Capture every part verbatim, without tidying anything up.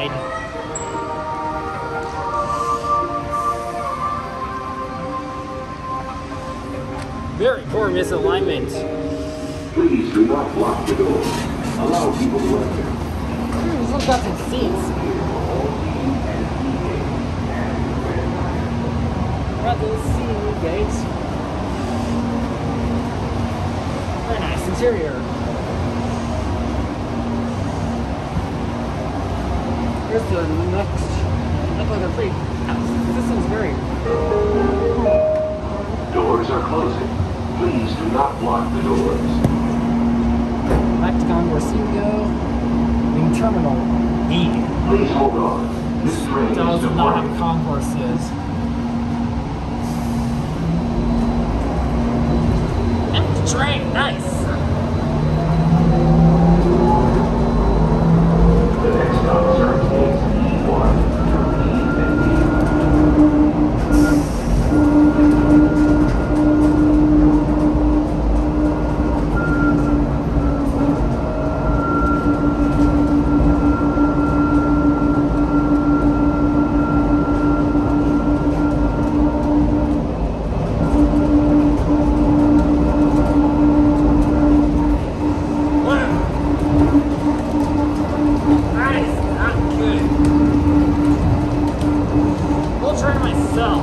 wide. Very poor misalignment. Please do not block the door. Allow people to enter. Hmm, this one's got some seats. Got those seat gates. Very nice interior. Here's the next. Look like a pretty. This one's very. Doors are closing. Please do not block the doors. Back to Concorsingo. In Terminal D. Please hold on. This train is Does not have departing. concourses. Empty train, nice. The next stop is E one through E and Nice, not good. I'll try myself.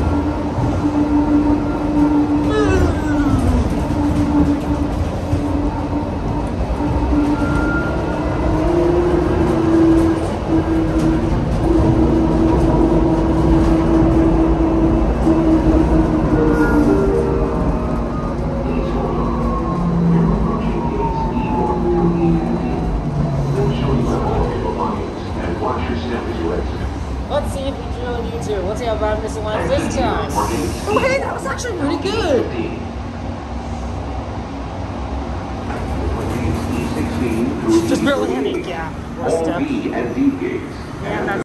Let's see if we really need to. Let's see how bad misaligned this time. Oh hey, that was actually pretty good. Just barely had a gap. all B and D gates. And that's